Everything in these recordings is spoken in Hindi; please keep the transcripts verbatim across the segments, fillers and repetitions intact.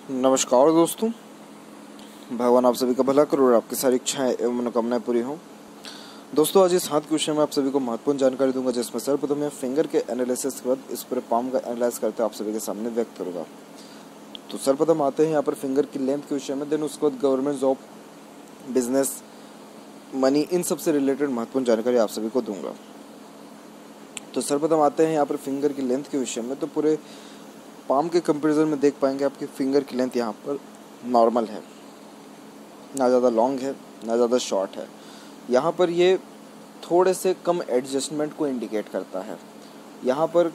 नमस्कार दोस्तों, भगवान आप सभी का भला करो और आपकी सारी इच्छाएं एवं मनोकामनाएं पूरी हों। दोस्तों, आज इस हाथ के विषय में आप सभी को महत्वपूर्ण जानकारी दूंगा, जिसमें सर्वप्रथम मैं फिंगर के एनालिसिस के बाद इस पूरे पाम का एनालाइज करते आप सभी के सामने व्यक्त करूंगा। तो सर्वप्रथम आते हैं यहाँ पर फिंगर की लेंथ के विषय में, देन उसके बाद गवर्नमेंट जॉब, बिजनेस, मनी, इन सब से रिलेटेड महत्वपूर्ण जानकारी आप सभी को दूंगा। तो सर्वप्रथम आते हैं यहाँ पर फिंगर की लेंथ के विषय में। तो पूरे पाम के कंपैरिजन में देख पाएंगे आपकी फिंगर की लेंथ यहाँ पर नॉर्मल है, ना ज़्यादा लॉन्ग है ना ज़्यादा शॉर्ट है। यहाँ पर ये थोड़े से कम एडजस्टमेंट को इंडिकेट करता है। यहाँ पर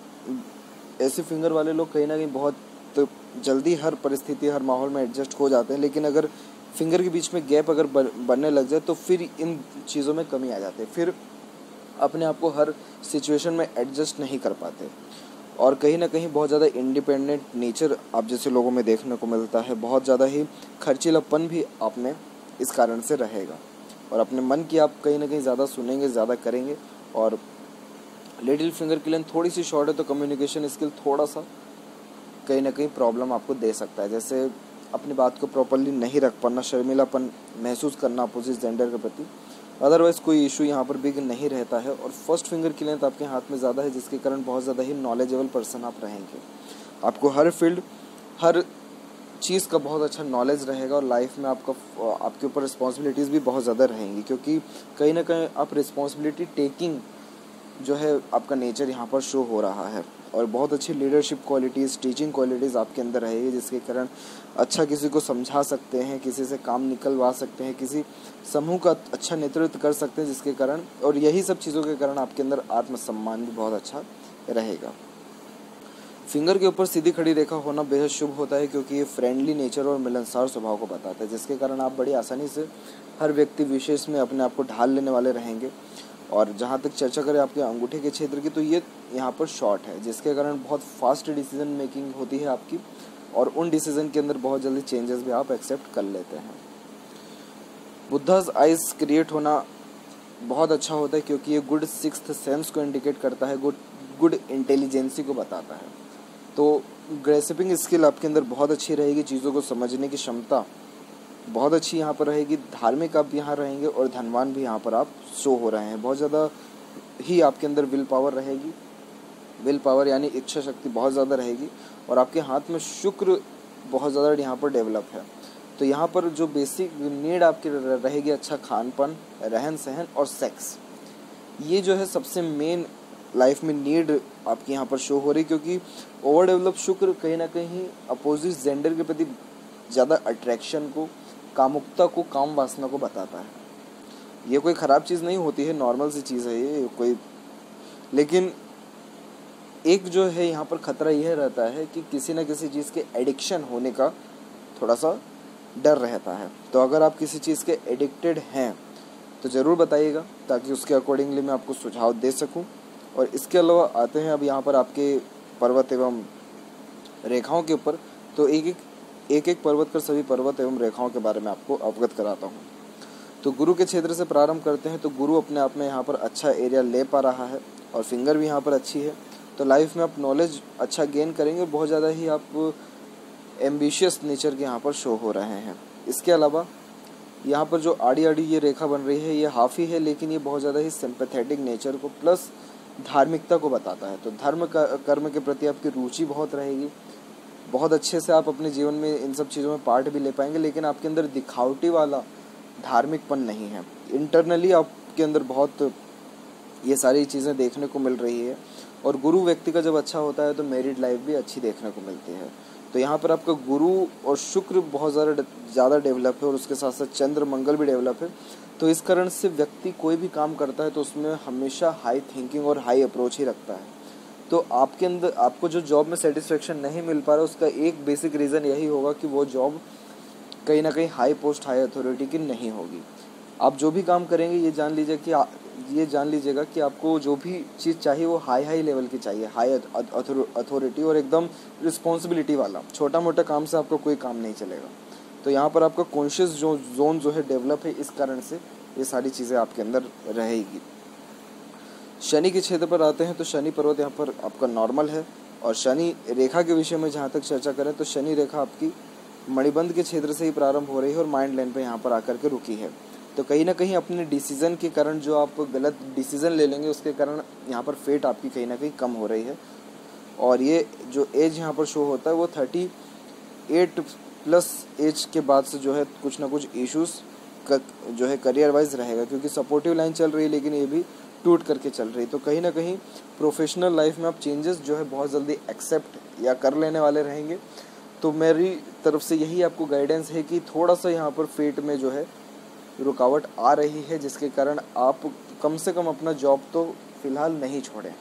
ऐसे फिंगर वाले लोग कहीं ना कहीं बहुत तो जल्दी हर परिस्थिति, हर माहौल में एडजस्ट हो जाते हैं, लेकिन अगर फिंगर के बीच में गैप अगर बनने लग जाए तो फिर इन चीज़ों में कमी आ जाती है, फिर अपने आप को हर सिचुएशन में एडजस्ट नहीं कर पाते और कहीं ना कहीं बहुत ज़्यादा इंडिपेंडेंट नेचर आप जैसे लोगों में देखने को मिलता है। बहुत ज़्यादा ही खर्चीलापन भी आप में इस कारण से रहेगा और अपने मन की आप कहीं ना कहीं ज़्यादा सुनेंगे, ज़्यादा करेंगे। और लिटिल फिंगर की लेंथ थोड़ी सी शॉर्ट है तो कम्युनिकेशन स्किल थोड़ा सा कहीं ना कहीं प्रॉब्लम आपको दे सकता है, जैसे अपनी बात को प्रॉपरली नहीं रख पाना, शर्मिलापन महसूस करना अपोजिट जेंडर के प्रति। अदरवाइज़ कोई इशू यहाँ पर बिग नहीं रहता है। और फर्स्ट फिंगर की लेंथ आपके हाथ में ज़्यादा है, जिसके कारण बहुत ज़्यादा ही नॉलेजेबल पर्सन आप रहेंगे। आपको हर फील्ड, हर चीज़ का बहुत अच्छा नॉलेज रहेगा और लाइफ में आपका आपके ऊपर रिस्पॉन्सिबिलिटीज़ भी बहुत ज़्यादा रहेंगी, क्योंकि कहीं ना कहीं आप रिस्पॉन्सिबिलिटी टेकिंग जो है आपका नेचर यहाँ पर शो हो रहा है। और बहुत अच्छी लीडरशिप क्वालिटीज़, टीचिंग क्वालिटीज़ आपके अंदर रहेगी, जिसके कारण अच्छा किसी को समझा सकते हैं, किसी से काम निकलवा सकते हैं, किसी समूह का अच्छा नेतृत्व कर सकते हैं, जिसके कारण और यही सब चीज़ों के कारण आपके अंदर आत्मसम्मान भी बहुत अच्छा रहेगा। फिंगर के ऊपर सीधी खड़ी रेखा होना बेहद शुभ होता है, क्योंकि ये फ्रेंडली नेचर और मिलनसार स्वभाव को बताता है, जिसके कारण आप बड़ी आसानी से हर व्यक्ति विशेष में अपने आप को ढाल लेने वाले रहेंगे। और जहाँ तक चर्चा करें आपके अंगूठे के क्षेत्र की, तो ये यहाँ पर शॉर्ट है, जिसके कारण बहुत फास्ट डिसीजन मेकिंग होती है आपकी और उन डिसीजन के अंदर बहुत जल्दी चेंजेस भी आप एक्सेप्ट कर लेते हैं। बुद्धास आइज क्रिएट होना बहुत अच्छा होता है, क्योंकि ये गुड सिक्स्थ सेंस को इंडिकेट करता है, गुड गुड इंटेलिजेंसी को बताता है। तो ग्रेस्पिंग स्किल आपके अंदर बहुत अच्छी रहेगी, चीज़ों को समझने की क्षमता बहुत अच्छी यहाँ पर रहेगी। धार्मिक आप यहाँ रहेंगे और धनवान भी यहाँ पर आप शो हो रहे हैं। बहुत ज़्यादा ही आपके अंदर विल पावर रहेगी, विल पावर यानी इच्छा शक्ति बहुत ज़्यादा रहेगी। और आपके हाथ में शुक्र बहुत ज़्यादा यहाँ पर डेवलप है। तो यहाँ पर जो बेसिक नीड आपकी रहेगी, अच्छा खान पान, रहन सहन और सेक्स, ये जो है सबसे मेन लाइफ में नीड आपकी यहाँ पर शो हो रही, क्योंकि ओवर डेवलप शुक्र कहीं ना कहीं अपोजिट जेंडर के प्रति ज़्यादा अट्रैक्शन को, कामुकता को, काम वासना को बताता है। ये कोई ख़राब चीज़ नहीं होती है, नॉर्मल सी चीज़ है ये कोई, लेकिन एक जो है यहाँ पर ख़तरा यह रहता है कि किसी न किसी चीज़ के एडिक्शन होने का थोड़ा सा डर रहता है। तो अगर आप किसी चीज़ के एडिक्टेड हैं तो ज़रूर बताइएगा, ताकि उसके अकॉर्डिंगली मैं आपको सुझाव दे सकूँ। और इसके अलावा आते हैं अब यहाँ पर आपके पर्वत एवं रेखाओं के ऊपर। तो एक एक एक एक पर्वत कर सभी पर्वत एवं रेखाओं के बारे में आपको अवगत कराता हूँ। तो गुरु के क्षेत्र से प्रारंभ करते हैं। तो गुरु अपने आप में यहाँ पर अच्छा एरिया ले पा रहा है और फिंगर भी यहाँ पर अच्छी है। तो लाइफ में आप नॉलेज अच्छा गेन करेंगे, बहुत ज़्यादा ही आप एम्बिशियस नेचर के यहाँ पर शो हो रहे हैं। इसके अलावा यहाँ पर जो आड़ी आड़ी ये रेखा बन रही है, ये हाफ ही है, लेकिन ये बहुत ज़्यादा ही सिंपैथेटिक नेचर को प्लस धार्मिकता को बताता है। तो धर्म का कर्म के प्रति आपकी रुचि बहुत रहेगी, बहुत अच्छे से आप अपने जीवन में इन सब चीज़ों में पार्ट भी ले पाएंगे, लेकिन आपके अंदर दिखावटी वाला धार्मिकपन नहीं है। इंटरनली आपके अंदर बहुत ये सारी चीज़ें देखने को मिल रही है। और गुरु व्यक्ति का जब अच्छा होता है तो मैरिड लाइफ भी अच्छी देखने को मिलती है। तो यहाँ पर आपका गुरु और शुक्र बहुत ज़्यादा ज़्यादा डेवलप है और उसके साथ साथ चंद्र मंगल भी डेवलप है। तो इस कारण से व्यक्ति कोई भी काम करता है तो उसमें हमेशा हाई थिंकिंग और हाई अप्रोच ही रखता है। तो आपके अंदर आपको जो जॉब में सेटिस्फेक्शन नहीं मिल पा रहा, उसका एक बेसिक रीज़न यही होगा कि वो जॉब कहीं ना कहीं हाई पोस्ट, हाई अथॉरिटी की नहीं होगी। आप जो भी काम करेंगे ये जान लीजिए कि आ, ये जान लीजिएगा कि आपको जो भी चीज़ चाहिए वो हाई हाई लेवल की चाहिए, हाई अथॉरिटी और एकदम रिस्पॉन्सिबिलिटी वाला। छोटा मोटा काम से आपको कोई काम नहीं चलेगा। तो यहाँ पर आपका कॉन्शियस जो जोन जो है डेवलप है, इस कारण से ये सारी चीज़ें आपके अंदर रहेगी। शनि के क्षेत्र पर आते हैं। तो शनि पर्वत यहाँ पर आपका नॉर्मल है और शनि रेखा के विषय में जहाँ तक चर्चा करें तो शनि रेखा आपकी मणिबंध के क्षेत्र से ही प्रारंभ हो रही है और माइंड लाइन पे यहाँ पर आकर के रुकी है। तो कहीं ना कहीं अपने डिसीजन के कारण जो आप गलत डिसीजन ले लेंगे उसके कारण यहाँ पर फेट आपकी कहीं ना कहीं कम हो रही है। और ये जो एज यहाँ पर शो होता है वो थर्टी एट प्लस एज के बाद से जो है कुछ ना कुछ इश्यूज़ जो है करियर वाइज रहेगा, क्योंकि सपोर्टिव लाइन चल रही है लेकिन ये भी टूट करके चल रही है। तो कहीं ना कहीं प्रोफेशनल लाइफ में आप चेंजेस जो है बहुत जल्दी एक्सेप्ट या कर लेने वाले रहेंगे। तो मेरी तरफ से यही आपको गाइडेंस है कि थोड़ा सा यहाँ पर फेट में जो है रुकावट आ रही है, जिसके कारण आप कम से कम अपना जॉब तो फिलहाल नहीं छोड़ें।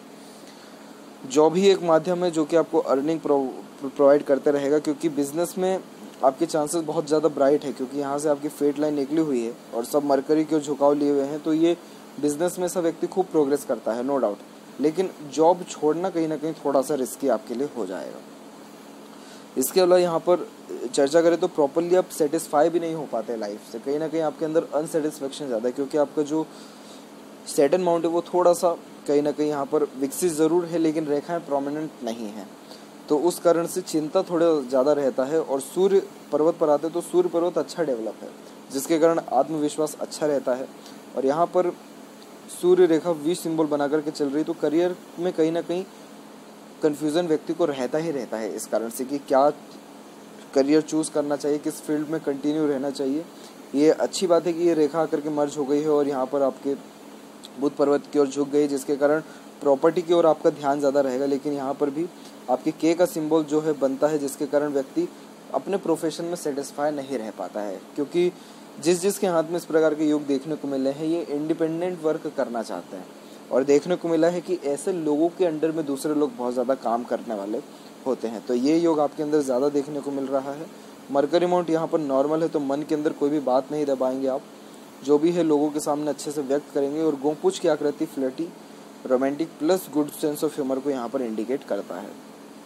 जॉब ही एक माध्यम है जो कि आपको अर्निंग प्रोवाइड करते रहेगा, क्योंकि बिजनेस में आपके चांसेस बहुत ज़्यादा ब्राइट है, क्योंकि यहाँ से आपकी फेट लाइन निकली हुई है और सब मरकरी के झुकाव लिए हुए हैं। तो ये बिजनेस में सब व्यक्ति खूब प्रोग्रेस करता है, नो डाउट, लेकिन जॉब छोड़ना कहीं ना कहीं थोड़ा सा रिस्की आपके लिए हो जाएगा। इसके अलावा यहाँ पर चर्चा करें तो प्रॉपरली आप सेटिस्फाई भी नहीं हो पाते लाइफ से, कहीं ना कहीं आपके अंदर अनसेटिस्फेक्शन ज़्यादा है, क्योंकि आपका जो सैटर्न माउंट है वो थोड़ा सा कहीं ना कहीं यहाँ पर विकसित ज़रूर है लेकिन रेखाएं प्रोमिनेंट नहीं है। तो उस कारण से चिंता थोड़ा ज़्यादा रहता है। और सूर्य पर्वत पर आते तो सूर्य पर्वत अच्छा डेवलप है, जिसके कारण आत्मविश्वास अच्छा रहता है। और यहाँ पर सूर्य रेखा वी सिंबल बना करके चल रही, तो करियर में कहीं ना कहीं कन्फ्यूज़न व्यक्ति को रहता ही रहता है, इस कारण से कि क्या करियर चूज़ करना चाहिए, किस फील्ड में कंटिन्यू रहना चाहिए। ये अच्छी बात है कि ये रेखा आकर के मर्ज हो गई है और यहाँ पर आपके बुध पर्वत की ओर झुक गई, जिसके कारण प्रॉपर्टी की ओर आपका ध्यान ज़्यादा रहेगा। लेकिन यहाँ पर भी आपके के का सिंबल जो है बनता है, जिसके कारण व्यक्ति अपने प्रोफेशन में सेटिस्फाई नहीं रह पाता है, क्योंकि जिस जिसके हाथ में इस प्रकार के योग देखने को मिले हैं ये इंडिपेंडेंट वर्क करना चाहते हैं। और देखने को मिला है कि ऐसे लोगों के अंडर में दूसरे लोग बहुत ज़्यादा काम करने वाले होते हैं। तो ये योग आपके अंदर ज़्यादा देखने को मिल रहा है। मरकरी माउंट यहाँ पर नॉर्मल है, तो मन के अंदर कोई भी बात नहीं दबाएंगे आप, जो भी है लोगों के सामने अच्छे से व्यक्त करेंगे। और गोंपुच की आकृति flirty, romantic plus good sense of humour को यहाँ पर इंडिकेट करता है।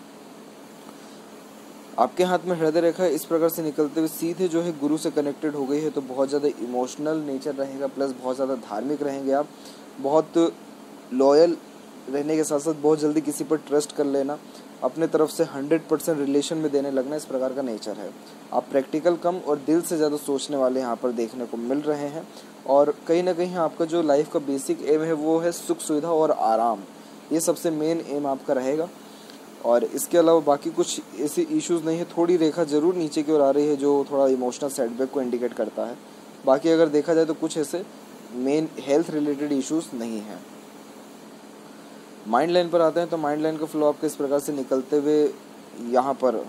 आपके हाथ में हृदय रेखा इस प्रकार से निकलते हुए सीधे जो है गुरु से कनेक्टेड हो गई है, तो बहुत ज़्यादा इमोशनल नेचर रहेगा, प्लस बहुत ज़्यादा धार्मिक रहेंगे आप, बहुत लॉयल रहने के साथ साथ बहुत जल्दी किसी पर ट्रस्ट कर लेना, अपने तरफ से हंड्रेड परसेंट रिलेशन में देने लगना, इस प्रकार का नेचर है। आप प्रैक्टिकल कम और दिल से ज़्यादा सोचने वाले यहाँ पर देखने को मिल रहे हैं। और कहीं ना कहीं आपका जो लाइफ का बेसिक एम है वो है सुख सुविधा और आराम, ये सबसे मेन एम आपका रहेगा। और इसके अलावा बाकी कुछ ऐसे इश्यूज़ नहीं है। थोड़ी रेखा ज़रूर नीचे की ओर आ रही है जो थोड़ा इमोशनल सेटबैक को इंडिकेट करता है। बाकी अगर देखा जाए तो कुछ ऐसे मेन हेल्थ रिलेटेड इश्यूज़ नहीं हैं। माइंड लाइन पर आते हैं तो माइंड लाइन का फ्लो आपके इस प्रकार से निकलते हुए यहाँ पर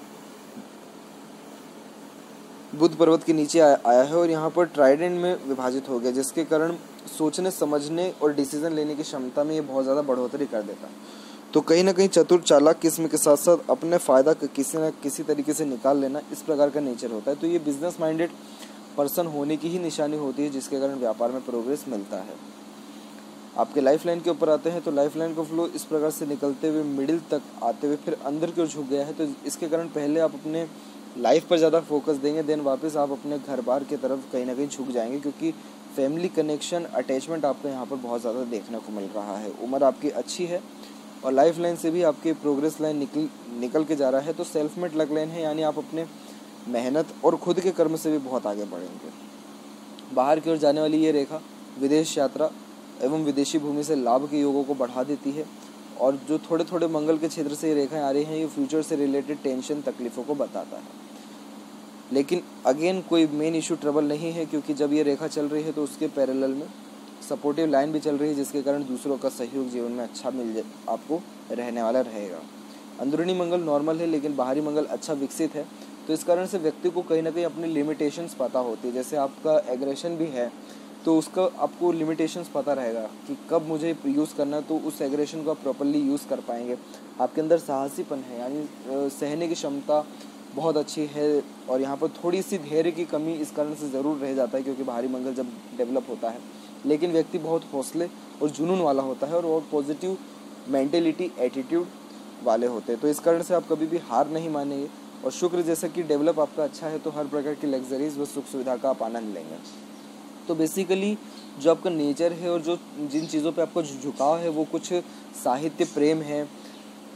बुध पर्वत के नीचे आया है और यहाँ पर ट्राइडेंट में विभाजित हो गया, जिसके कारण सोचने समझने और डिसीजन लेने की क्षमता में ये बहुत ज़्यादा बढ़ोतरी कर देता है। तो कहीं ना कहीं चतुर चालाक किस्म के साथ साथ अपने फ़ायदा किसी न किसी तरीके से निकाल लेना, इस प्रकार का नेचर होता है। तो ये बिजनेस माइंडेड पर्सन होने की ही निशानी होती है, जिसके कारण व्यापार में प्रोग्रेस मिलता है। आपके लाइफ लाइन के ऊपर आते हैं तो लाइफ लाइन का फ्लो इस प्रकार से निकलते हुए मिडिल तक आते हुए फिर अंदर की ओर झुक गया है। तो इसके कारण पहले आप अपने लाइफ पर ज़्यादा फोकस देंगे, देन वापस आप अपने घर बार की तरफ कहीं ना कहीं झुक जाएंगे, क्योंकि फैमिली कनेक्शन अटैचमेंट आपको यहाँ पर बहुत ज़्यादा देखने को मिल रहा है। उम्र आपकी अच्छी है और लाइफ लाइन से भी आपकी प्रोग्रेस लाइन निकल निकल के जा रहा है। तो सेल्फ मेड लक लाइन है, यानी आप अपने मेहनत और खुद के कर्म से भी बहुत आगे बढ़ेंगे। बाहर की ओर जाने वाली ये रेखा विदेश यात्रा एवं विदेशी भूमि से लाभ के योगों को बढ़ा देती है। और जो थोड़े थोड़े मंगल के क्षेत्र से ये रेखाएं आ रही हैं, ये फ्यूचर से रिलेटेड टेंशन तकलीफ़ों को बताता है। लेकिन अगेन कोई मेन इशू ट्रबल नहीं है, क्योंकि जब ये रेखा चल रही है तो उसके पैरेलल में सपोर्टिव लाइन भी चल रही है, जिसके कारण दूसरों का सहयोग जीवन में अच्छा मिल जाए आपको रहने वाला रहेगा। अंदरूनी मंगल नॉर्मल है लेकिन बाहरी मंगल अच्छा विकसित है, तो इस कारण से व्यक्ति को कहीं ना कहीं अपनी लिमिटेशंस पता होती है। जैसे आपका एग्रेशन भी है तो उसका आपको लिमिटेशंस पता रहेगा कि कब मुझे यूज़ करना है, तो उस एग्रेशन को आप प्रॉपर्ली यूज़ कर पाएंगे। आपके अंदर साहसीपन है, यानी सहने की क्षमता बहुत अच्छी है। और यहाँ पर थोड़ी सी धैर्य की कमी इस कारण से ज़रूर रह जाता है, क्योंकि बाहरी मंगल जब डेवलप होता है, लेकिन व्यक्ति बहुत हौसले और जुनून वाला होता है और वो पॉजिटिव मेंटेलिटी एटीट्यूड वाले होते हैं। तो इस कारण से आप कभी भी हार नहीं मानेंगे। और शुक्र जैसा कि डेवलप आपका अच्छा है, तो हर प्रकार की लग्जरीज व सुख सुविधा का आप आनंद लेंगे। तो बेसिकली जो आपका नेचर है और जो जिन चीज़ों पे आपका झुकाव है वो कुछ साहित्य प्रेम है,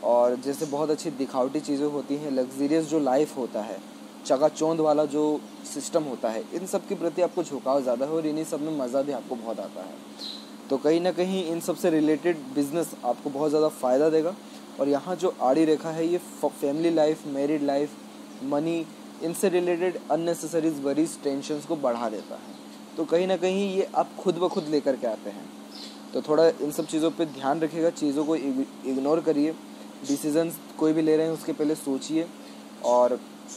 और जैसे बहुत अच्छी दिखावटी चीज़ें होती हैं, लग्जरियस जो लाइफ होता है, चकाचौंध वाला जो सिस्टम होता है, इन सब के प्रति आपको झुकाव ज़्यादा है और इन्हीं सब में मज़ा भी आपको बहुत आता है। तो कहीं ना कहीं इन सब से रिलेटेड बिजनेस आपको बहुत ज़्यादा फ़ायदा देगा। और यहाँ जो आड़ी रेखा है ये family life, married life, money, इनसे रिलेटेड अननेसेसरीज वरीज टेंशन्स को बढ़ा देता है। तो कहीं ना कहीं ये आप खुद ब खुद लेकर के आते हैं। तो थोड़ा इन सब चीज़ों पे ध्यान रखिएगा, चीज़ों को इग्नोर करिए, डिसीजंस कोई भी ले रहे हैं उसके पहले सोचिए। और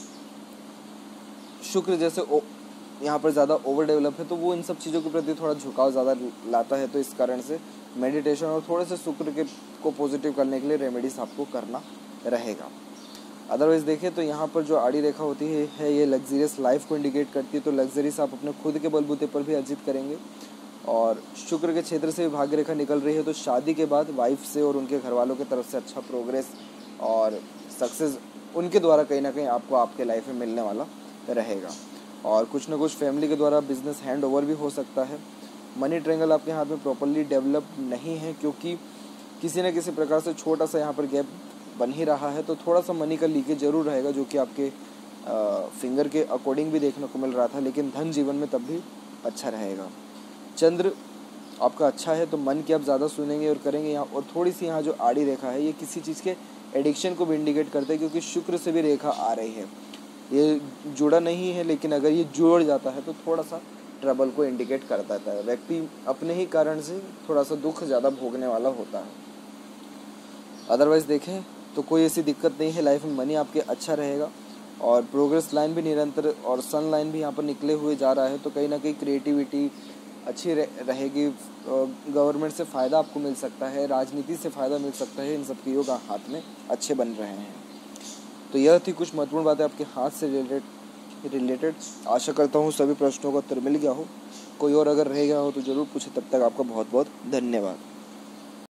शुक्र जैसे यहाँ पर ज़्यादा ओवर डेवलप है तो वो इन सब चीज़ों के प्रति थोड़ा झुकाव ज़्यादा लाता है। तो इस कारण से मेडिटेशन और थोड़े से शुक्र के को पॉजिटिव करने के लिए रेमेडीज आपको करना रहेगा। अदरवाइज देखें तो यहाँ पर जो आड़ी रेखा होती है, है ये लग्जरियस लाइफ को इंडिकेट करती है। तो लग्जरीज आप अपने खुद के बलबूते पर भी अर्जित करेंगे। और शुक्र के क्षेत्र से भाग्य रेखा निकल रही है तो शादी के बाद वाइफ से और उनके घर वालों की तरफ से अच्छा प्रोग्रेस और सक्सेस उनके द्वारा कहीं ना कहीं आपको आपके लाइफ में मिलने वाला रहेगा। और कुछ ना कुछ फैमिली के द्वारा बिजनेस हैंड ओवर भी हो सकता है। मनी ट्रायंगल आपके हाथ में प्रॉपरली डेवलप नहीं है क्योंकि किसी न किसी प्रकार से छोटा सा यहाँ पर गैप बन ही रहा है। तो थोड़ा सा मनी का लीकेज जरूर रहेगा जो कि आपके आ, फिंगर के अकॉर्डिंग भी देखने को मिल रहा था, लेकिन धन जीवन में तब भी अच्छा रहेगा। चंद्र आपका अच्छा है तो मन की आप ज़्यादा सुनेंगे और करेंगे यहाँ। और थोड़ी सी यहाँ जो आड़ी रेखा है ये किसी चीज़ के एडिक्शन को भी इंडिकेट करता है क्योंकि शुक्र से भी रेखा आ रही है। ये जुड़ा नहीं है लेकिन अगर ये जुड़ जाता है तो थोड़ा सा ट्रबल को इंडिकेट कर देता है। व्यक्ति अपने ही कारण से थोड़ा सा दुख ज़्यादा भोगने वाला होता है। अदरवाइज देखें तो कोई ऐसी दिक्कत नहीं है, लाइफ में मनी आपके अच्छा रहेगा और प्रोग्रेस लाइन भी निरंतर और सन लाइन भी यहाँ पर निकले हुए जा रहा है। तो कहीं ना कहीं क्रिएटिविटी अच्छी रहेगी, गवर्नमेंट से फ़ायदा आपको मिल सकता है, राजनीति से फ़ायदा मिल सकता है। इन सब के योग हाथ में अच्छे बन रहे हैं। तो यह थी कुछ महत्वपूर्ण बातें आपके हाथ से रिलेटेड रिलेटेड आशा करता हूँ सभी प्रश्नों का उत्तर मिल गया हो। कोई और अगर रह गया हो तो ज़रूर पूछे। तब तक आपका बहुत बहुत धन्यवाद।